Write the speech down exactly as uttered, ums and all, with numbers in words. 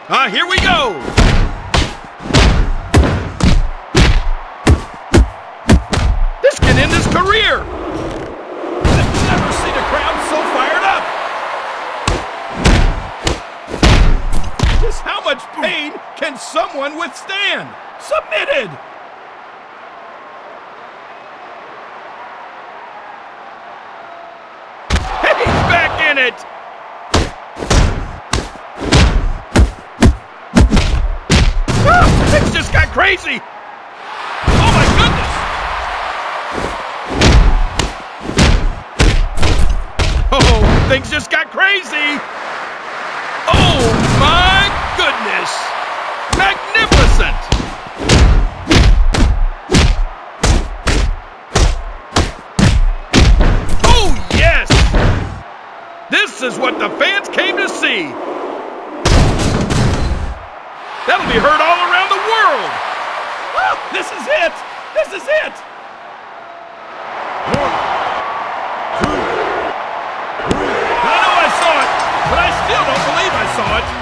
Ah, uh, here we go! This can end his career! I've never seen a crowd so fired up! Just how much pain can someone withstand? Submitted! He's back in it! Things just got crazy! Oh my goodness! Oh, things just got crazy! Oh my goodness! Magnificent! Oh yes! This is what the fans came to see! That'll be heard all around the world! Oh, this is it! This is it! One, two, three. I know I saw it, but I still don't believe I saw it.